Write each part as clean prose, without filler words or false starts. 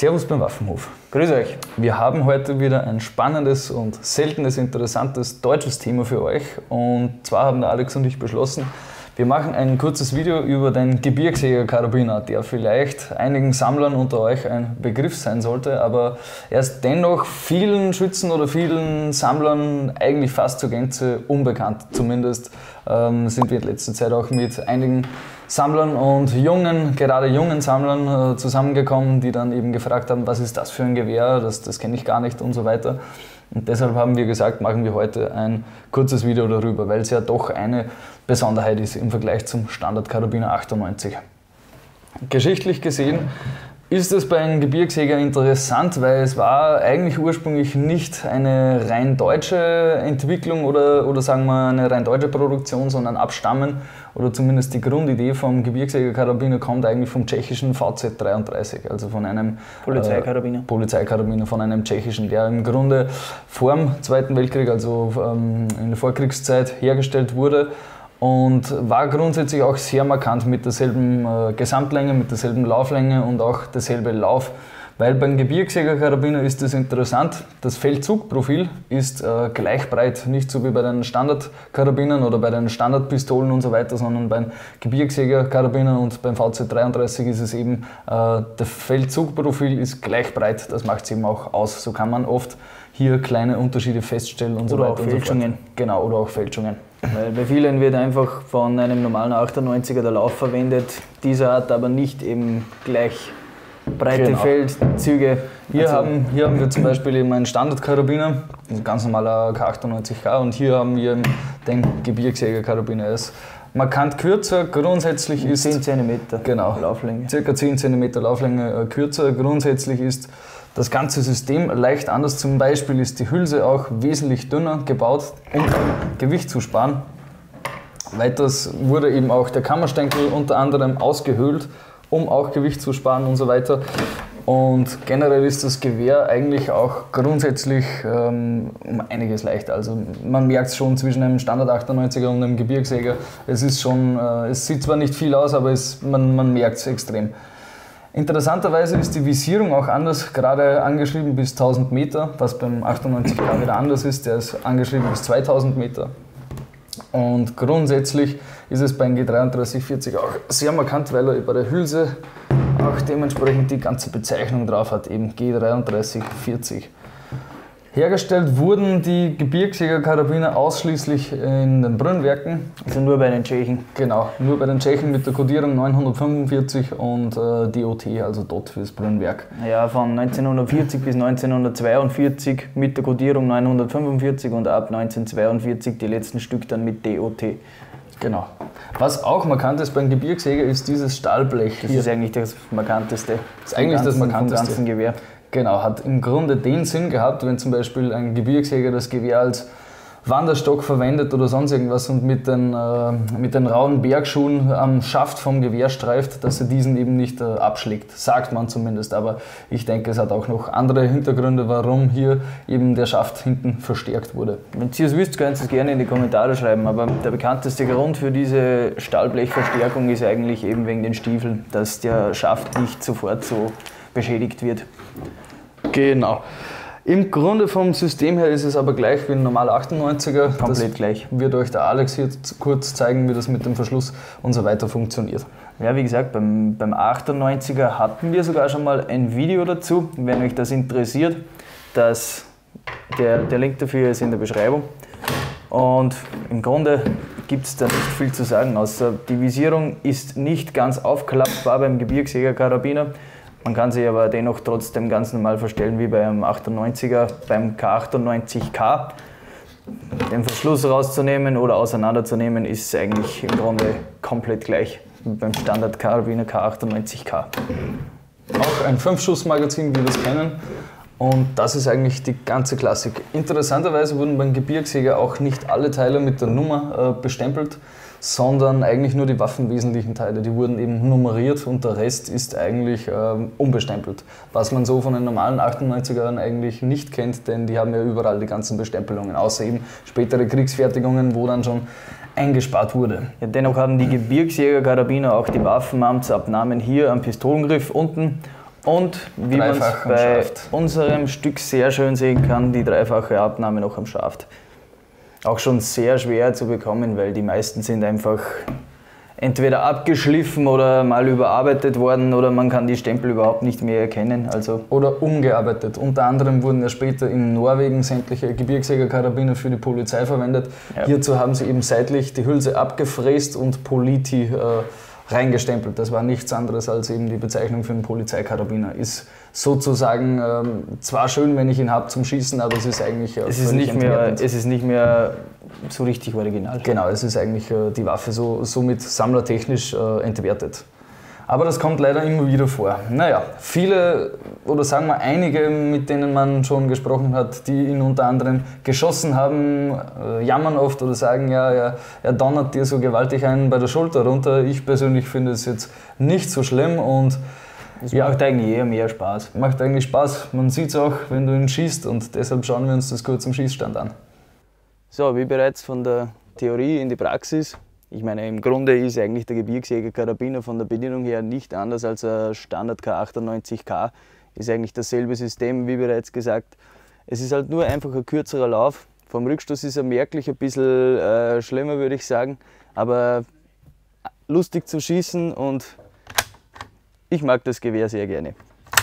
Servus beim Waffenhof. Grüß euch. Wir haben heute wieder ein spannendes und seltenes, interessantes deutsches Thema für euch. Und zwar haben der Alex und ich beschlossen, wir machen ein kurzes Video über den Gebirgsjäger-Karabiner, der vielleicht einigen Sammlern unter euch ein Begriff sein sollte, aber er ist dennoch vielen Schützen oder vielen Sammlern eigentlich fast zur Gänze unbekannt. Zumindest sind wir in letzter Zeit auch mit einigen Sammlern und gerade jungen Sammlern zusammengekommen, die dann eben gefragt haben, was ist das für ein Gewehr, das kenne ich gar nicht und so weiter. Und deshalb haben wir gesagt, machen wir heute ein kurzes Video darüber, weil es ja doch eine Besonderheit ist im Vergleich zum Standard-Karabiner 98. Geschichtlich gesehen ist es bei einem Gebirgsjäger interessant, weil es war eigentlich ursprünglich nicht eine rein deutsche Entwicklung oder sagen wir eine rein deutsche Produktion, sondern Abstammen oder zumindest die Grundidee vom Gebirgsjäger-Karabiner kommt eigentlich vom tschechischen VZ-33, also von einem Polizeikarabiner, von einem tschechischen, der im Grunde vor dem Zweiten Weltkrieg, also in der Vorkriegszeit hergestellt wurde. Und war grundsätzlich auch sehr markant mit derselben Gesamtlänge, mit derselben Lauflänge und auch derselbe Lauf. Weil beim Gebirgsjäger-Karabiner ist das interessant, das Feldzugprofil ist gleich breit, nicht so wie bei den Standardkarabinern oder bei den Standardpistolen und so weiter, sondern beim Gebirgsjäger-Karabiner und beim VZ-33 ist es eben, der Feldzugprofil ist gleich breit, das macht es eben auch aus. So kann man oft hier kleine Unterschiede feststellen und so weiter. Oder auch Fälschungen. Genau, oder auch Fälschungen. Weil bei vielen wird einfach von einem normalen 98er der Lauf verwendet, dieser hat aber nicht eben gleich breite Feldzüge. Hier haben wir zum Beispiel eben einen Standardkarabiner, ein ganz normaler K98K, und hier haben wir den Gebirgsjäger-Karabiner. Er ist markant kürzer, grundsätzlich ist 10 cm Lauflänge. Circa 10 cm Lauflänge kürzer. Grundsätzlich ist das ganze System leicht anders. Zum Beispiel ist die Hülse auch wesentlich dünner gebaut, um Gewicht zu sparen. Weiters wurde eben auch der Kammerstänkel unter anderem ausgehöhlt, um auch Gewicht zu sparen und so weiter. Und generell ist das Gewehr eigentlich auch grundsätzlich um einiges leichter. Also man merkt es schon zwischen einem Standard 98er und einem Gebirgsjäger. Es ist schon, es sieht zwar nicht viel aus, aber man merkt es extrem. Interessanterweise ist die Visierung auch anders, gerade angeschrieben bis 1000 Meter, was beim 98K wieder anders ist, der ist angeschrieben bis 2000 Meter. Und grundsätzlich ist es beim G3340 auch sehr markant, weil er bei der Hülse auch dementsprechend die ganze Bezeichnung drauf hat, eben G3340. Hergestellt wurden die Gebirgsjäger-Karabiner ausschließlich in den Brünnwerken. Also nur bei den Tschechen. Genau, nur bei den Tschechen mit der Kodierung 945 und DOT, also DOT fürs Brünnwerk. Ja, von 1940 bis 1942 mit der Kodierung 945 und ab 1942 die letzten Stück dann mit DOT. Genau. Was auch markant ist beim Gebirgsjäger ist dieses Stahlblech. Das ist eigentlich das Markanteste. Das ist eigentlich das Markanteste. Vom ganzen Gewehr. Genau, hat im Grunde den Sinn gehabt, wenn zum Beispiel ein Gebirgsjäger das Gewehr als Wanderstock verwendet oder sonst irgendwas und mit den rauen Bergschuhen am Schaft vom Gewehr streift, dass er diesen eben nicht abschlägt, sagt man zumindest. Aber ich denke, es hat auch noch andere Hintergründe, warum hier eben der Schaft hinten verstärkt wurde. Wenn ihr es wisst, könnt ihr es gerne in die Kommentare schreiben, aber der bekannteste Grund für diese Stahlblechverstärkung ist eigentlich eben wegen den Stiefeln, dass der Schaft nicht sofort so beschädigt wird. Genau. Im Grunde vom System her ist es aber gleich wie ein normaler 98er. Komplett gleich. Wird euch der Alex hier kurz zeigen, wie das mit dem Verschluss und so weiter funktioniert. Ja, wie gesagt, beim 98er hatten wir sogar schon mal ein Video dazu. Wenn euch das interessiert, der Link dafür ist in der Beschreibung. Und im Grunde gibt es da nicht viel zu sagen, außer die Visierung ist nicht ganz aufklappbar beim Gebirgsjäger-Karabiner. Man kann sie aber dennoch trotzdem ganz normal verstellen wie beim 98er, beim K98K. Den Verschluss rauszunehmen oder auseinanderzunehmen ist eigentlich im Grunde komplett gleich wie beim Standard-Karabiner K98K. Auch ein 5-Schuss-Magazin, wie wir das kennen. Und das ist eigentlich die ganze Klassik. Interessanterweise wurden beim Gebirgsjäger auch nicht alle Teile mit der Nummer bestempelt, sondern eigentlich nur die waffenwesentlichen Teile. Die wurden eben nummeriert und der Rest ist eigentlich unbestempelt. Was man so von den normalen 98ern eigentlich nicht kennt, denn die haben ja überall die ganzen Bestempelungen, außer eben spätere Kriegsfertigungen, wo dann schon eingespart wurde. Ja, dennoch haben die Gebirgsjäger-Karabiner auch die Waffenamtsabnahmen hier am Pistolengriff unten Und wie man es bei unserem Stück sehr schön sehen kann, die dreifache Abnahme noch am Schaft. Auch schon sehr schwer zu bekommen, weil die meisten sind einfach entweder abgeschliffen oder mal überarbeitet worden oder man kann die Stempel überhaupt nicht mehr erkennen. Also oder umgearbeitet. Unter anderem wurden ja später in Norwegen sämtliche Gebirgsjägerkarabiner für die Polizei verwendet. Ja. Hierzu haben sie eben seitlich die Hülse abgefräst und Politi reingestempelt. Das war nichts anderes als eben die Bezeichnung für einen Polizeikarabiner. Ist sozusagen zwar schön, wenn ich ihn habe zum Schießen, aber es ist eigentlich es ist nicht mehr so richtig original. Genau, es ist eigentlich die Waffe somit sammlertechnisch entwertet. Aber das kommt leider immer wieder vor. Naja, viele oder sagen wir einige, mit denen man schon gesprochen hat, die ihn unter anderem geschossen haben, jammern oft oder sagen, ja, er donnert dir so gewaltig einen bei der Schulter runter. Ich persönlich finde es jetzt nicht so schlimm und es macht eigentlich eher mehr Spaß. Macht eigentlich Spaß. Man sieht es auch, wenn du ihn schießt und deshalb schauen wir uns das kurz im Schießstand an. So, wie bereits von der Theorie in die Praxis. Ich meine, im Grunde ist eigentlich der Gebirgsjäger-Karabiner von der Bedienung her nicht anders als ein Standard K98K. Ist eigentlich dasselbe System, wie bereits gesagt. Es ist halt nur einfach ein kürzerer Lauf. Vom Rückstoß ist er merklich ein bisschen schlimmer, würde ich sagen. Aber lustig zu schießen und ich mag das Gewehr sehr gerne.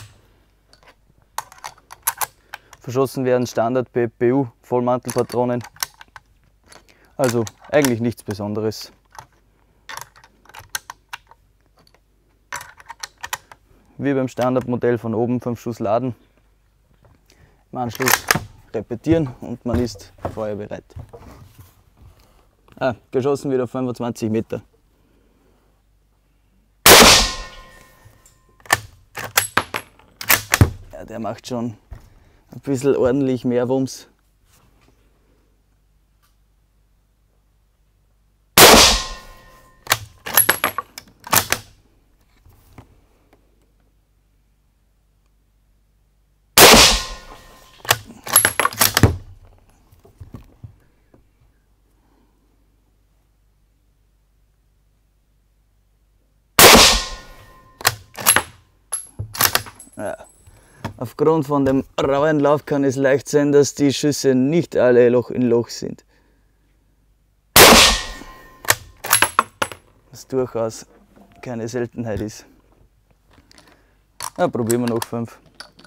Verschossen werden Standard PPU Vollmantelpatronen. Also eigentlich nichts Besonderes. Wie beim Standardmodell von oben 5 Schuss laden, im Anschluss repetieren und man ist feuerbereit. Geschossen wieder 25 Meter. Ja, der macht schon ein bisschen ordentlich mehr Wumms. Ja. Aufgrund von dem rauen Lauf kann es leicht sein, dass die Schüsse nicht alle Loch in Loch sind. Was durchaus keine Seltenheit ist. Ja, probieren wir noch 5.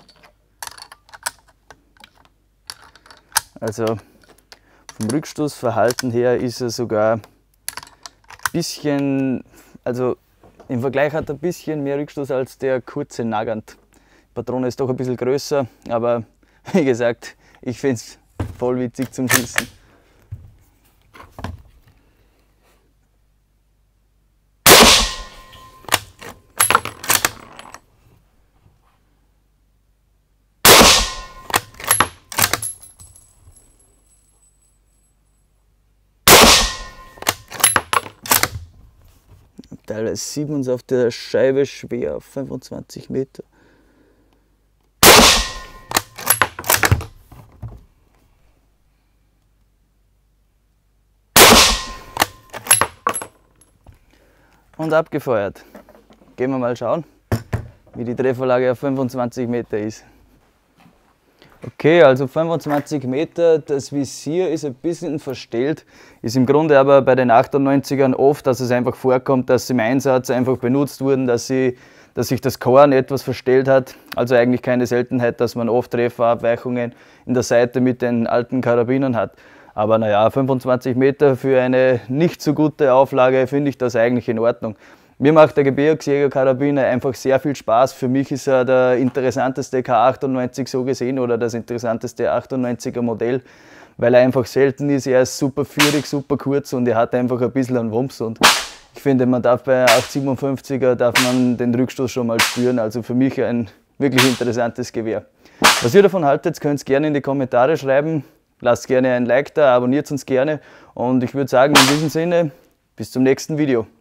Also vom Rückstoßverhalten her ist er sogar ein bisschen, also im Vergleich hat er ein bisschen mehr Rückstoß als der kurze Nagant. Die Patrone ist doch ein bisschen größer, aber wie gesagt, ich finde es voll witzig zum Schießen. Teilweise sieht man es auf der Scheibe schwer auf 25 Meter. Und abgefeuert. Gehen wir mal schauen, wie die Trefferlage auf 25 Meter ist. Okay, also 25 Meter, das Visier ist ein bisschen verstellt, ist im Grunde aber bei den 98ern oft, dass es einfach vorkommt, dass sie im Einsatz einfach benutzt wurden, dass sich das Korn etwas verstellt hat. Also eigentlich keine Seltenheit, dass man oft Trefferabweichungen in der Seite mit den alten Karabinern hat. Aber naja, 25 Meter für eine nicht so gute Auflage finde ich das eigentlich in Ordnung. Mir macht der Gebirgsjäger-Karabiner einfach sehr viel Spaß. Für mich ist er der interessanteste K98 so gesehen oder das interessanteste 98er Modell, weil er einfach selten ist. Er ist super führig, super kurz und er hat einfach ein bisschen einen Wumms. Und ich finde, man darf bei 857er darf man den Rückstoß schon mal spüren. Also für mich ein wirklich interessantes Gewehr. Was ihr davon haltet, könnt ihr gerne in die Kommentare schreiben. Lasst gerne ein Like da, abonniert uns gerne und ich würde sagen, in diesem Sinne, bis zum nächsten Video.